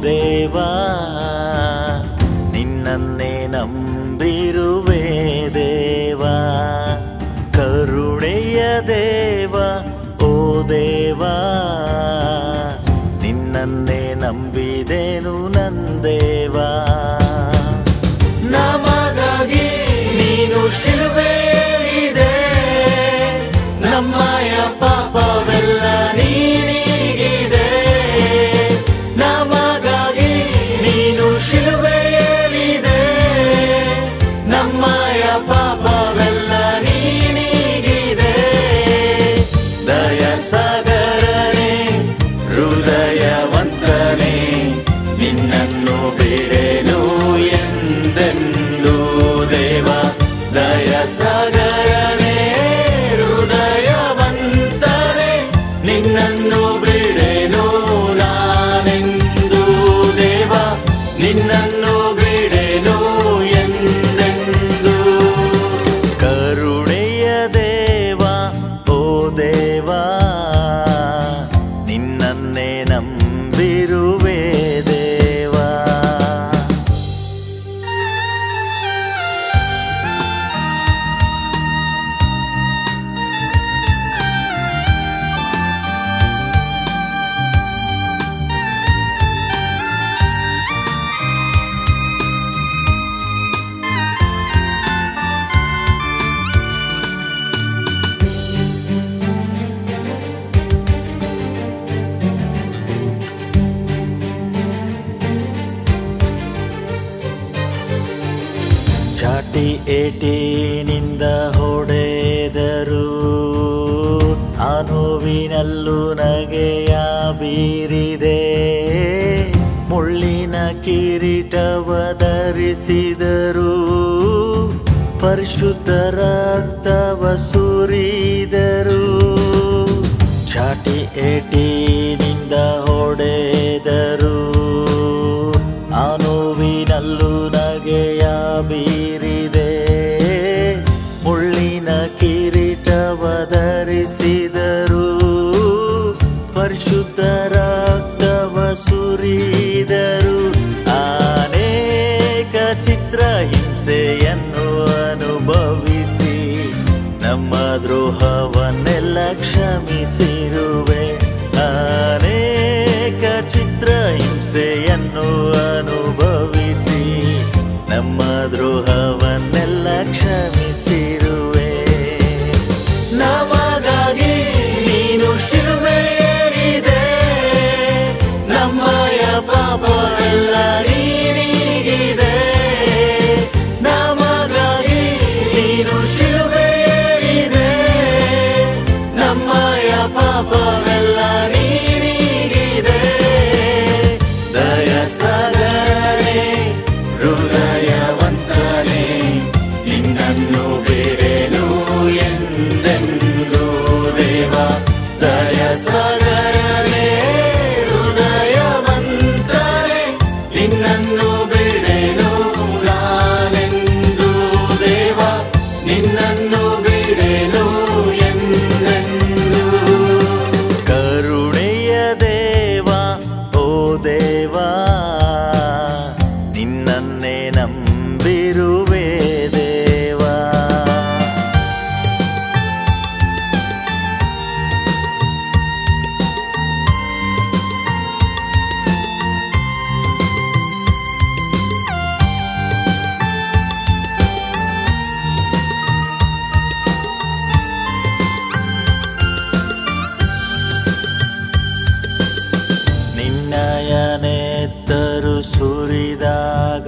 ದೇವಾ ನಿನ್ನನ್ನೇ ನಂಬಿರುವೆ ದೇವಾ. ಕರುಣೆಯ ದೇವ ಓ ದೇವಾ ನಿನ್ನನ್ನೇ ನಂಬಿದೆನು ನಂದೇವಾ. ನಮಗಾಗಿ ನೀನು ಶಿಲುಬೆಯೇರಿದೆ, ನಮ್ಮಯ ಪಾಪವೆಲ್ಲ ನೀನಿಗಿದೆ. ನಮಗಾಗಿ ನೀನು ಶಿಲುಬೆಯೇರಿದೆ, ನಮ್ಮಯ ಪಾಪವೆಲ್ಲ ನೀನಿಗಿದೆ. ದಯ ಸಾಗರನೇ ಹೃದಯವಂತನೇ ನಿನ್ನನ್ನು ಬಿಡೆನು ಎಂದೆಂದು ದೇವ. ದಯ ಸಾಗರನೇ ಹೃದಯವಂತನೇ ನಿನ್ನನ್ನು ಬಿಡೆನು ನಾನೆಂದು ದೇವ. ನಿನ್ನನ್ನು ಬಿಡೆನು ಎಂದೆಂದು. ಕರುಣೆಯ ದೇವ ಓ ದೇವಾ ನಿನ್ನನ್ನೇ ನಂಬಿರುವೆ ದೇವಾ. ಚಾಟಿ ಏಟಿನಿಂದ ಹೊಡೆದರು, ಆ ನೋವಿನಲ್ಲೂ ನಗೆಯ ಬೀರಿದೆ. ಮುಳ್ಳಿನ ಕಿರೀಟವ ಧರಿಸಿದರು, ಪರಿಶುದ್ಧ ರಕ್ತವ ಸುರಿದರು. ಚಾಟಿ ಏಟಿನಿಂದ ಹೊಡೆದರು, ಆ ನೋವಿನಲ್ಲೂ ನಗೆಯ ಬೀರಿದೆ. ಮುಳ್ಳಿನ ಕಿರೀಟವ ಧರಿಸಿದರು, ಪರಿಶುದ್ಧ ರಕ್ತವ ಸುರಿದರು. ಅನೇಕ ಚಿತ್ರ ಹಿಂಸೆಯನ್ನು ಅನುಭವಿಸಿ ನಮ್ಮ ದ್ರೋಹವನ್ನೆಲ್ಲ ಕ್ಷಮಿಸಿರುವೆ. ಅನೇಕ ಚಿತ್ರ ಹಿಂಸೆಯನ್ನು ಅನುಭವಿಸಿ ನಮ್ಮ ದ್ರೋಹವನ್ನೆಲ್ಲ ಕ್ಷಮಿಸಿರುವೆ. ನಮಗಾಗಿ ನೀನು ಶಿಲುಬೆಯೇರಿದೆ, ನಮ್ಮಯ ಪಾಪವೆಲ್ಲ ನೀನಿಗಿದೆ. ನಮಗಾಗಿ ನೀನು ಶಿಲುಬೆಯೇರಿದೆ, ನಮ್ಮಯ ಪಾಪವೆಲ್ಲ ನೀನಿಗಿದೆ. ದಯ ಸಾಗರನೇ ಹೃದಯವಂತನೇ ನಿನ್ನನ್ನು ಬಿಡೆನು ಎಂದೆಂದು ದೇವ. ದಯ ಸಾಗರನೇ ಹೃದಯವಂತನೇ ನಿನ್ನನ್ನು ಬಿಡೆನು ನಾನೆಂದು ದೇವ. ನಿನ್ನನ್ನು ಬಿಡೆನು ಎಂದೆಂದು. ಕರುಣೆಯ ದೇವ ಓ ದೇವಾ ನಿನ್ನನ್ನೇ ನಂಬಿರುವೆ ದೇವಾ. ನಿನ್ನಯ ನೆತ್ತರು ಸುರಿದಾಗ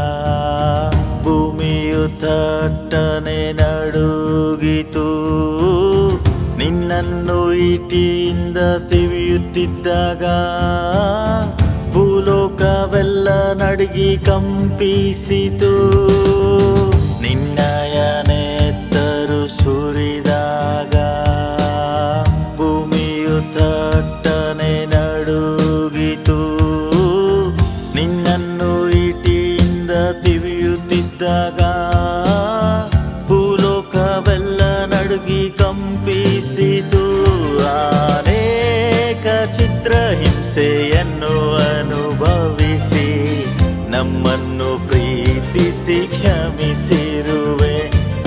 ಭೂಮಿಯು ತಟ್ಟನೆ ನಡುಗಿತು. ನಿನ್ನನ್ನು ಈಟಿಯಿಂದ ತಿವಿಯುತ್ತಿದ್ದಾಗ ಭೂಲೋಕವೆಲ್ಲ ನಡುಗಿ ಕಂಪಿಸಿತು. ನಿನ್ನಯ ನೆತ್ತರು ಸುರಿದಾಗ ಭೂಮಿಯು ತಟ್ಟನೆ ನಡುಗಿತು. ನಿನ್ನನ್ನು ಈಟಿಯಿಂದ ತಿವಿಯುತ್ತಿದ್ದಾಗ ಭೂಲೋಕವೆಲ್ಲ ನಡುಗಿ ಕಂಪಿಸಿತು. ಅನೇಕ ಚಿತ್ರ ಹಿಂಸೆಯನ್ನು ಅನುಭವಿ ನಮ್ಮನ್ನು ಪ್ರೀತಿಸಿ ಕ್ಷಮಿಸಿರುವೆ.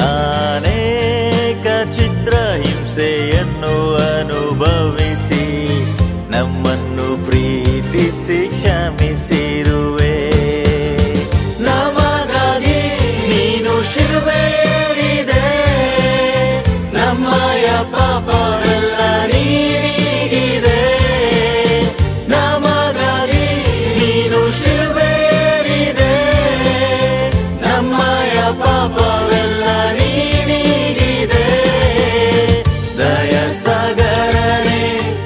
ಅನೇಕ ಚಿತ್ರಹಿಂಸೆಯನ್ನು ಅನುಭವಿಸಿ ನಮ್ಮನ್ನು ಪ್ರೀತಿಸಿ ಕ್ಷಮಿಸಿರುವೆ. ನಮಗಾಗಿ ನೀನು ಶಿಲುಬೆಯೇರಿದೆ, ನಮ್ಮಯ ಪಾಪವೆಲ್ಲ ನೀರಿಗಿದೆ. ನಮಗಾಗಿ ನೀನು ಶಿಲುಬೆಯೇರಿದೆ, ನಮ್ಮಯ ಪಾಪವೆಲ್ಲ ನೀರಿಗಿದೆ. ದಯಸಾಗರನೇ,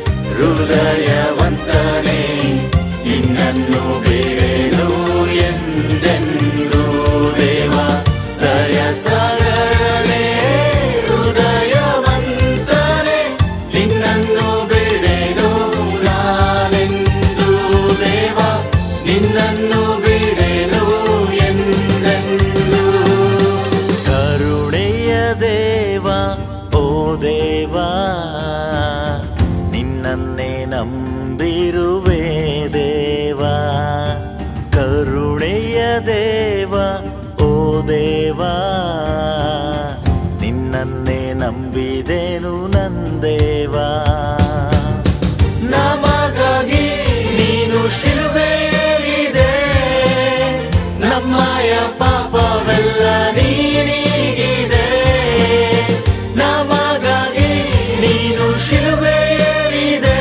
ಹೃದಯವಂತನೇ, ನಿನ್ನನ್ನು ಬೇಡೇನು ಎಂದೆಂದೂ ದೇವ. ದಯಸಾಗರನೇ, ಹೃದಯವಂತನೇ, ನಿನ್ನನ್ನು ಬೇಡೇನು ನಾನೆಂದೂ ದೇವ. ನಿನ್ನನ್ನು ಬೇಡೇನು ಎಂದೆಂದೂ. ಕರುಣೆಯ ದೇವ, ಓ ದೇವ, ನಿನ್ನನ್ನೇ ನಂಬಿರುವೆ ದೇವ. ಕರುಣೆಯ ದೇವ, ಓ ದೇವ, ನಿನ್ನನ್ನೇ ನಂಬಿದೆನು ನಂದೇವ. ನಮಗಾಗಿ ನೀನು ಶಿಲುಬೆಯೇರಿದೆ, ನಮ್ಮಯ ಪಾಪವೆಲ್ಲ ನೀರಿಗಿದೆ. ನಮಗಾಗಿ ನೀನು ಶಿಲುಬೆಯೇರಿದೆ,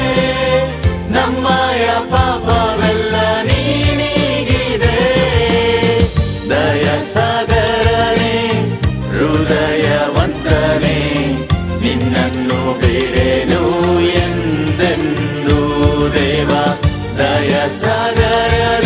ನಮ್ಮಯ ಪಾಪವೆಲ್ಲ ನೀರಿಗಿದೆ. ದಯಸಾಗರನೇ, ಹೃದಯವಂತನೇ, ನಿನ್ನನ್ನು ಬೇಡೇನು ಎಂದೆಂದೂ ದೇವ. ದಯಸಾಗರನೇ,